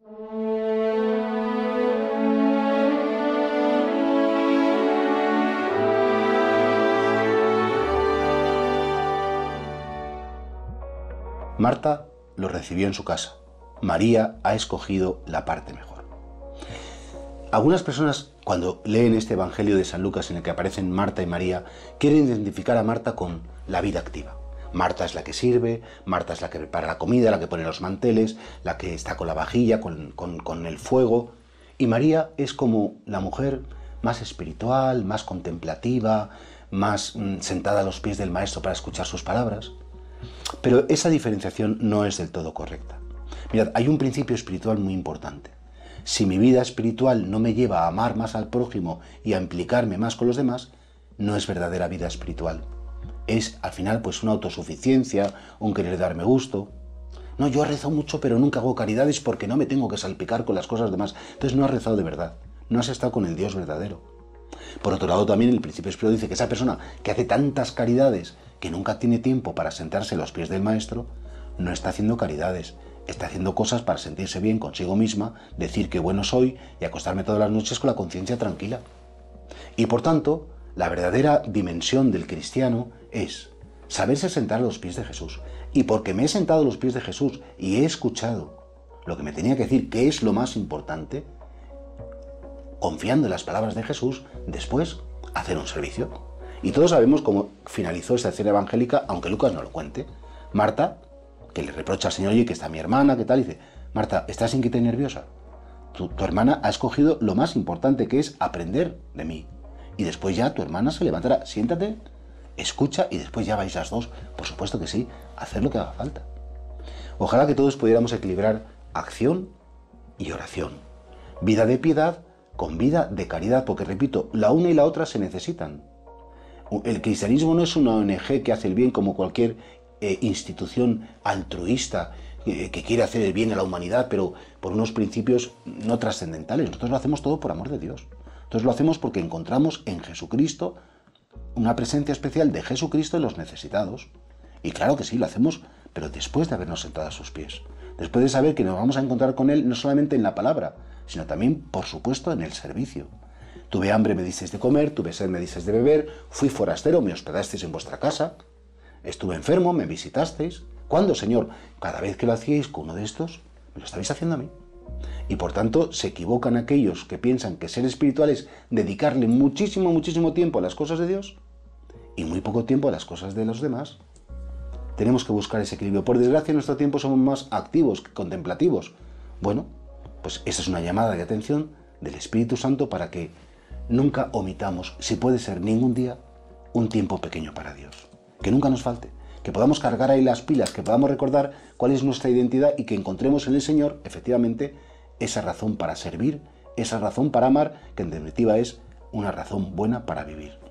Marta lo recibió en su casa. María ha escogido la parte mejor. Algunas personas, cuando leen este Evangelio de San Lucas en el que aparecen Marta y María, quieren identificar a Marta con la vida activa. Marta es la que sirve, Marta es la que prepara la comida, la que pone los manteles, la que está con la vajilla, con el fuego. Y María es como la mujer más espiritual, más contemplativa, más sentada a los pies del Maestro para escuchar sus palabras. Pero esa diferenciación no es del todo correcta. Mirad, hay un principio espiritual muy importante. Si mi vida espiritual no me lleva a amar más al prójimo y a implicarme más con los demás, no es verdadera vida espiritual. Es, al final, pues una autosuficiencia, un querer darme gusto. No, yo rezo mucho, pero nunca hago caridades porque no me tengo que salpicar con las cosas demás. Entonces no has rezado de verdad. No has estado con el Dios verdadero. Por otro lado, también el principio espiritual dice que esa persona que hace tantas caridades que nunca tiene tiempo para sentarse a los pies del Maestro, no está haciendo caridades, está haciendo cosas para sentirse bien consigo misma, decir que bueno soy y acostarme todas las noches con la conciencia tranquila. Y por tanto, la verdadera dimensión del cristiano es saberse sentar a los pies de Jesús. Y porque me he sentado a los pies de Jesús y he escuchado lo que me tenía que decir, que es lo más importante, confiando en las palabras de Jesús, después hacer un servicio. Y todos sabemos cómo finalizó esta escena evangélica, aunque Lucas no lo cuente. Marta, que le reprocha al Señor, oye, que está mi hermana, ¿qué tal? Y dice, Marta, ¿estás inquieta y nerviosa? Tu hermana ha escogido lo más importante, que es aprender de mí. Y después ya tu hermana se levantará, siéntate, escucha y después ya vais las dos. Por supuesto que sí, hacer lo que haga falta. Ojalá que todos pudiéramos equilibrar acción y oración. Vida de piedad con vida de caridad, porque repito, la una y la otra se necesitan. El cristianismo no es una ONG que hace el bien como cualquier institución altruista que quiere hacer el bien a la humanidad, pero por unos principios no trascendentales. Nosotros lo hacemos todo por amor de Dios. Nosotros lo hacemos porque encontramos en Jesucristo una presencia especial de Jesucristo en los necesitados. Y claro que sí, lo hacemos, pero después de habernos sentado a sus pies. Después de saber que nos vamos a encontrar con Él no solamente en la palabra, sino también, por supuesto, en el servicio. Tuve hambre, me disteis de comer, tuve sed, me disteis de beber, fui forastero, me hospedasteis en vuestra casa, estuve enfermo, me visitasteis. ¿Cuándo, Señor? Cada vez que lo hacíais con uno de estos, me lo estabais haciendo a mí. Y por tanto, se equivocan aquellos que piensan que ser espiritual es dedicarle muchísimo, muchísimo tiempo a las cosas de Dios y muy poco tiempo a las cosas de los demás. Tenemos que buscar ese equilibrio. Por desgracia, en nuestro tiempo somos más activos que contemplativos. Bueno, pues esa es una llamada de atención del Espíritu Santo para que nunca omitamos, si puede ser ningún día, un tiempo pequeño para Dios. Que nunca nos falte, que podamos cargar ahí las pilas, que podamos recordar cuál es nuestra identidad y que encontremos en el Señor, efectivamente, esa razón para servir, esa razón para amar, que en definitiva es una razón buena para vivir.